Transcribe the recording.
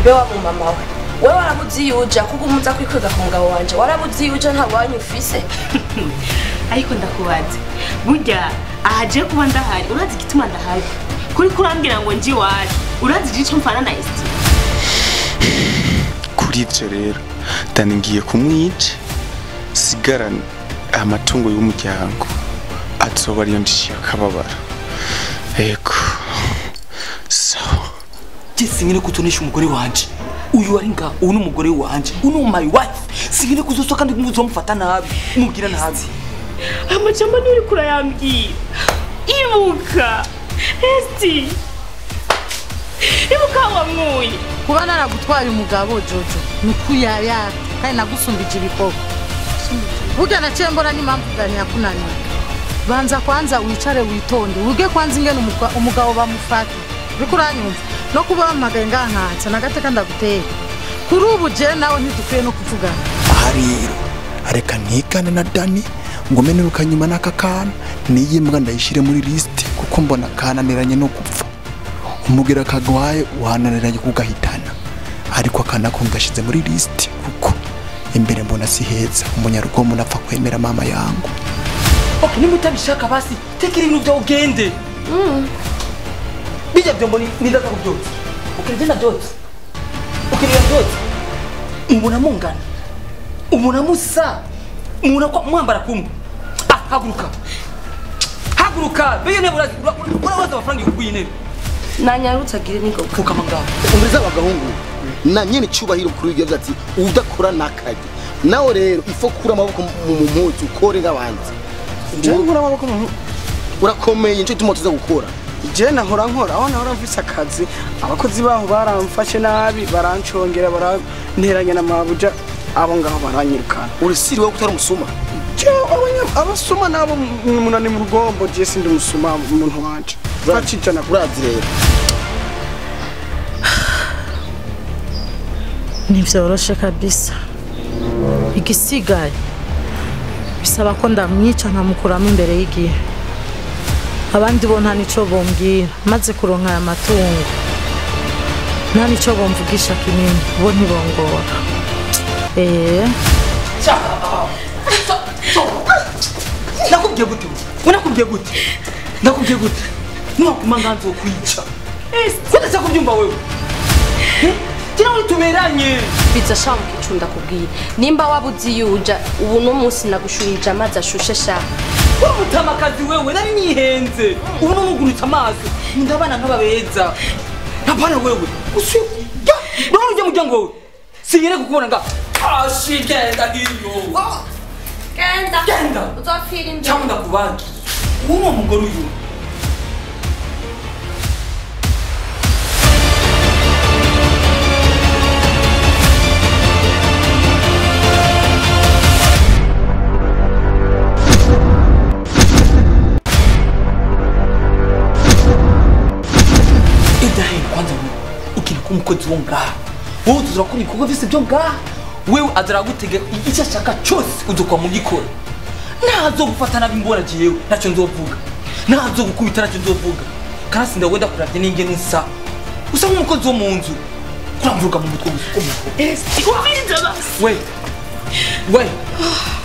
be wa mama we wewe warabuziyuja kuko umuza kwikwega ku mugabo wanje warabuziyuja ntabwo wanyufise ariko ndakubaze burya ahaje kuba ndahari urazi gituma ndahari kuri kurambira ngo nji waje urazi gico mfana na esti kuri ivyo rero Dani ngiye kumwica sigarana amatungo y'umuryango azoba ariyo ndishiye akababara eko sawa Singine kutonesha umugore wanje uyu ari nga uyu n'umugore wanje uyu my wife singine kuzosoka ndi kumufata nabi umubwira nabi amajambo ni uri kurayambira ibuka esti ibuka wamwuye kuba naragutwara umugabo Jojo nukuyaya kandi nagusumbije ibikoko burya nacembora n'impamvu gani yakunaniye banza kwanza wicare witonde uge kwanza ingene umugabo bamufata bikuranyumva no kuba bamagaye ngankanza nagateka ndaguteye kuri ubu je nawe ntidukwiye no kuvugana rero areka ntikane na Dani ngo menurukanye nyuma n'akakana niyimbwa ndayishire muri list kuko mbona kananiranye no gupfa umugera kagwaye uhananiranye kugahitana ariko akana ko ngashize muri list kuko imbere mbona si heza umunyarugo munapfa kwemera mama yangu okay nimutabishaka basi tekera ibintu byo ugende bija byombo ni ndaza kubyotsa ukirigenda byotsa ukiriya byotsa umbona mungana umbona musa umbona ko mwambara kumwe haguruka beye ne urabaza amafaranga yukuye intebe nanyarutse agire niko ukama ngaho umuriza abagahungu na nyene cyubahiro kuri ibyo ati udakora nakaje nawe rero ifo kura amaboko mu mpuzu ukore nk'abandi nkora amaboko mu urakomeye nicyo tuma tuza gukora je nahora aho nahora mfise akazi abakozi baho baramfashe nabi barancongera baranteranya n'amabuja abo ngaho baranyirukana urisiriwe kutari umusuma abasuma nabo munani mu rugombo je sindi umusuma umuntu wanje bacicana urazi rero nivyoroshe kabisa igisigaye bisaba ko ndamwica nkamukuramo imbere y'igihe abandi bo nta nico bombwira maze kuronka aya matungo nta nico bomvugisha kinini bo ntibongora nakubwiye gute nokuma nganzo kwica kudasa kubyumva wewe kina utumeranye biza shamu kicunda kubwira nimba wabuziyuja ubu no munsi nagushurije amazi ashushe sha umutamakazi wewe nari nihenze ubu no mugurutsa amazi ndabana nk'ababeza ntabana wewe usiya none ujya mujyango wewe singire kukubona nga ashigenda hiyo genda uzafira imbe cyangwa kubandi uwo mugore uyu umukozi wo ngaha wowe tuzorakora ibikorwa byose byo ngaha wewe azaragutega icyo ashaka cyose udukwa mu gikora ntazo gufata nabi mbona jewe ntacyo nzovuga ntazo gukubita ntacyo nzovuga kandi sindawenda kuravye ninge nsa usa nk'umukozi wo mu nzu kuramvuga mu mutwe gusa umviriza basi we